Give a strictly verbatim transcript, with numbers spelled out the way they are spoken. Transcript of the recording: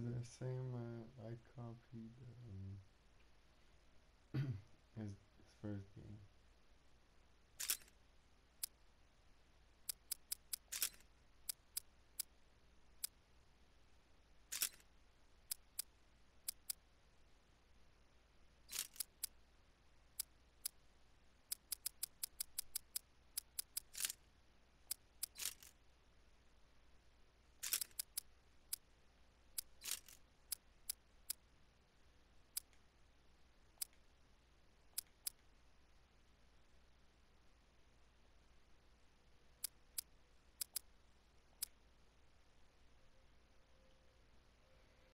the same uh, I copied um, his, his first game.